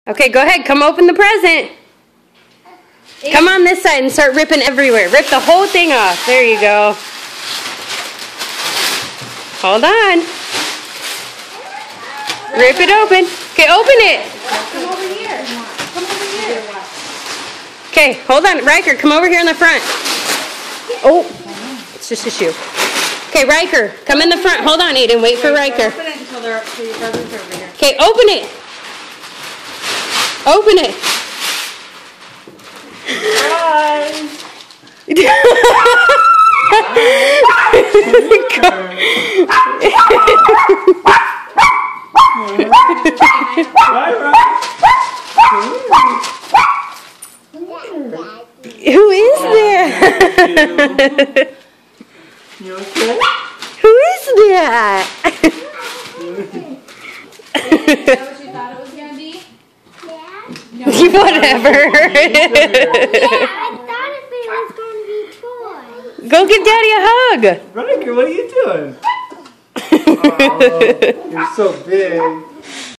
Okay, go ahead. Come open the present. Come on this side and start ripping everywhere. Rip the whole thing off. There you go. Hold on. Rip it open. Okay, open it. Come over here. Come over here. Okay, hold on. Riker, come over here in the front. Oh, it's just a shoe. Okay, Riker, come in the front. Hold on, Aiden. Wait for Riker. Open it until your brother's over here. Okay, open it. Open it. Who is there? You okay? Who is that? Is that what you thought it was going to be? Yeah. No. Whatever. Yeah, I thought it was going to be toys. Go give Daddy a hug. Riker, what are you doing? Oh, you're so big.